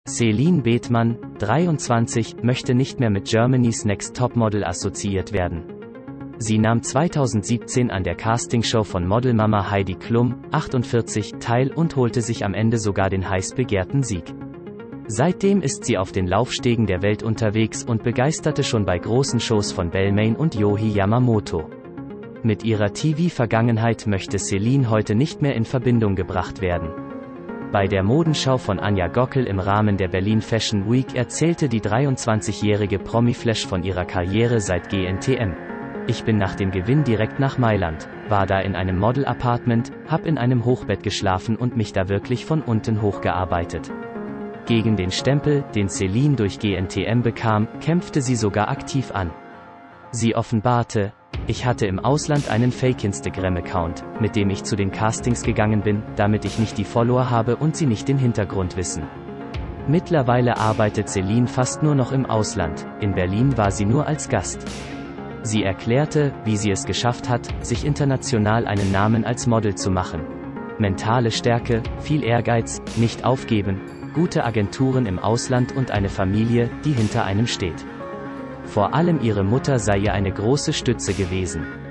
Celine Bethmann, 23, möchte nicht mehr mit Germany's Next Topmodel assoziiert werden. Sie nahm 2017 an der Castingshow von Modelmama Heidi Klum, 48, teil und holte sich am Ende sogar den heiß begehrten Sieg. Seitdem ist sie auf den Laufstegen der Welt unterwegs und begeisterte schon bei großen Shows von Balmain und Yohji Yamamoto. Mit ihrer TV-Vergangenheit möchte Celine heute nicht mehr in Verbindung gebracht werden. Bei der Modenschau von Anja Gockel im Rahmen der Berlin Fashion Week erzählte die 23-jährige Promi-Flash von ihrer Karriere seit GNTM. Ich bin nach dem Gewinn direkt nach Mailand, war da in einem Model-Apartment, hab in einem Hochbett geschlafen und mich da wirklich von unten hochgearbeitet. Gegen den Stempel, den Celine durch GNTM bekam, kämpfte sie sogar aktiv an. Sie offenbarte: Ich hatte im Ausland einen Fake-Instagram-Account, mit dem ich zu den Castings gegangen bin, damit ich nicht die Follower habe und sie nicht den Hintergrund wissen. Mittlerweile arbeitet Celine fast nur noch im Ausland, in Berlin war sie nur als Gast. Sie erklärte, wie sie es geschafft hat, sich international einen Namen als Model zu machen. Mentale Stärke, viel Ehrgeiz, nicht aufgeben, gute Agenturen im Ausland und eine Familie, die hinter einem steht. Vor allem ihre Mutter sei ihr eine große Stütze gewesen.